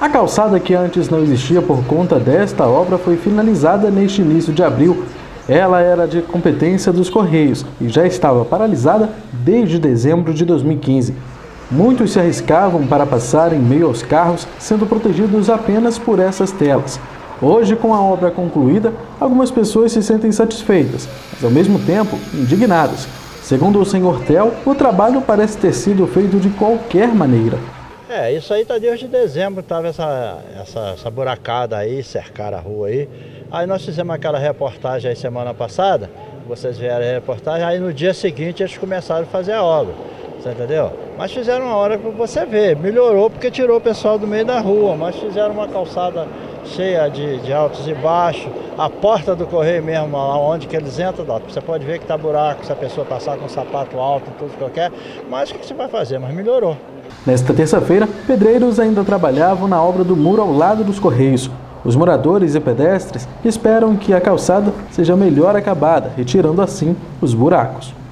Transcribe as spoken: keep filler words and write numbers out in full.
A calçada que antes não existia por conta desta obra foi finalizada neste início de abril. Ela era de competência dos Correios e já estava paralisada desde dezembro de dois mil e quinze. Muitos se arriscavam para passar em meio aos carros, sendo protegidos apenas por essas telas. Hoje, com a obra concluída, algumas pessoas se sentem satisfeitas, mas ao mesmo tempo indignadas. Segundo o senhor Tel, o trabalho parece ter sido feito de qualquer maneira. É, isso aí tá desde dezembro, tava essa, essa, essa buracada aí, cercaram a rua aí. Aí nós fizemos aquela reportagem aí semana passada, vocês vieram a reportagem, aí no dia seguinte eles começaram a fazer a obra, você entendeu? Mas fizeram uma hora para você ver, melhorou porque tirou o pessoal do meio da rua, mas fizeram uma calçada cheia de, de altos e baixos, a porta do correio mesmo, lá onde que eles entram, você pode ver que tá buraco, se a pessoa passar com um sapato alto, tudo qualquer, mas o que você vai fazer? Mas melhorou. Nesta terça-feira, pedreiros ainda trabalhavam na obra do muro ao lado dos Correios. Os moradores e pedestres esperam que a calçada seja melhor acabada, retirando assim os buracos.